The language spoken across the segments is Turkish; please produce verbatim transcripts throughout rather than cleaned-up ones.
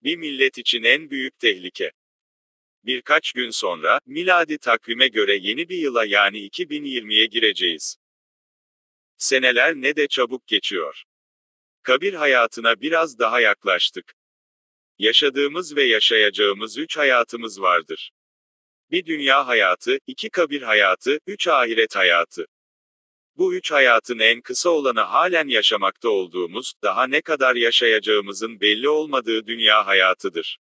Bir millet için en büyük tehlike. Birkaç gün sonra, miladi takvime göre yeni bir yıla yani iki bin yirmiye gireceğiz. Seneler ne de çabuk geçiyor. Kabir hayatına biraz daha yaklaştık. Yaşadığımız ve yaşayacağımız üç hayatımız vardır. Bir dünya hayatı, iki kabir hayatı, üç ahiret hayatı. Bu üç hayatın en kısa olanı halen yaşamakta olduğumuz, daha ne kadar yaşayacağımızın belli olmadığı dünya hayatıdır.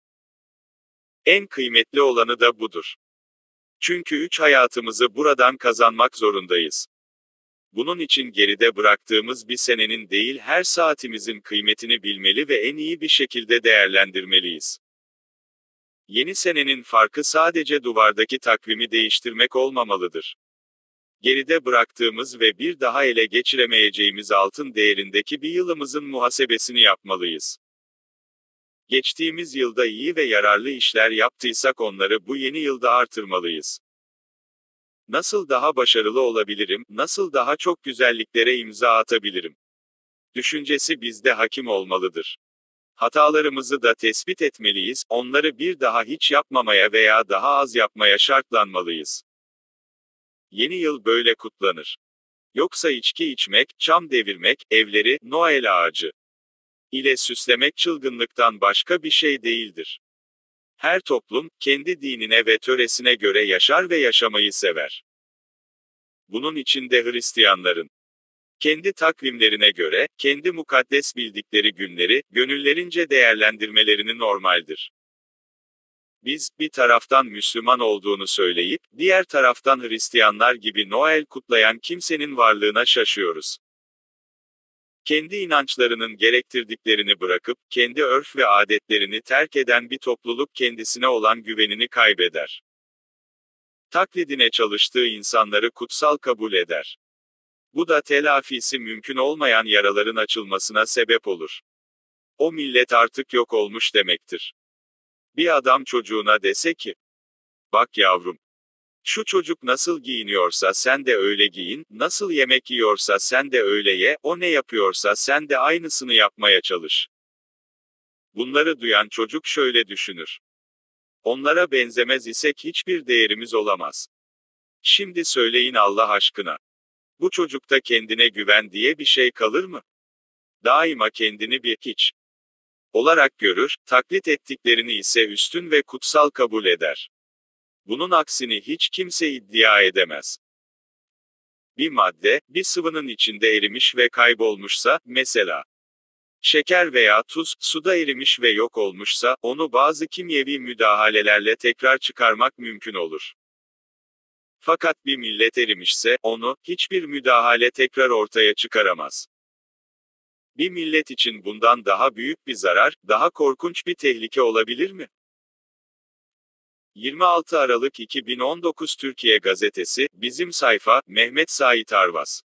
En kıymetli olanı da budur. Çünkü üç hayatımızı buradan kazanmak zorundayız. Bunun için geride bıraktığımız bir senenin değil her saatimizin kıymetini bilmeli ve en iyi bir şekilde değerlendirmeliyiz. Yeni senenin farkı sadece duvardaki takvimi değiştirmek olmamalıdır. Geride bıraktığımız ve bir daha ele geçiremeyeceğimiz altın değerindeki bir yılımızın muhasebesini yapmalıyız. Geçtiğimiz yılda iyi ve yararlı işler yaptıysak onları bu yeni yılda artırmalıyız. Nasıl daha başarılı olabilirim, nasıl daha çok güzelliklere imza atabilirim? Düşüncesi bizde hakim olmalıdır. Hatalarımızı da tespit etmeliyiz, onları bir daha hiç yapmamaya veya daha az yapmaya şartlanmalıyız. Yeni yıl böyle kutlanır. Yoksa içki içmek, çam devirmek, evleri, Noel ağacı ile süslemek çılgınlıktan başka bir şey değildir. Her toplum, kendi dinine ve töresine göre yaşar ve yaşamayı sever. Bunun içinde Hristiyanların, kendi takvimlerine göre, kendi mukaddes bildikleri günleri, gönüllerince değerlendirmelerini normaldir. Biz, bir taraftan Müslüman olduğunu söyleyip, diğer taraftan Hristiyanlar gibi Noel kutlayan kimsenin varlığına şaşıyoruz. Kendi inançlarının gerektirdiklerini bırakıp, kendi örf ve adetlerini terk eden bir topluluk kendisine olan güvenini kaybeder. Taklidine çalıştığı insanları kutsal kabul eder. Bu da telafisi mümkün olmayan yaraların açılmasına sebep olur. O millet artık yok olmuş demektir. Bir adam çocuğuna dese ki, "Bak yavrum, şu çocuk nasıl giyiniyorsa sen de öyle giyin, nasıl yemek yiyorsa sen de öyle ye, o ne yapıyorsa sen de aynısını yapmaya çalış." Bunları duyan çocuk şöyle düşünür. Onlara benzemez isek hiçbir değerimiz olamaz. Şimdi söyleyin Allah aşkına. Bu çocukta kendine güven diye bir şey kalır mı? Daima kendini bir hiç olarak görür, taklit ettiklerini ise üstün ve kutsal kabul eder. Bunun aksini hiç kimse iddia edemez. Bir madde, bir sıvının içinde erimiş ve kaybolmuşsa, mesela şeker veya tuz, suda erimiş ve yok olmuşsa, onu bazı kimyevi müdahalelerle tekrar çıkarmak mümkün olur. Fakat bir millet erimişse, onu, hiçbir müdahale tekrar ortaya çıkaramaz. Bir millet için bundan daha büyük bir zarar, daha korkunç bir tehlike olabilir mi? yirmi altı Aralık iki bin on dokuz Türkiye Gazetesi, bizim sayfa, Mehmet Sait Arvas.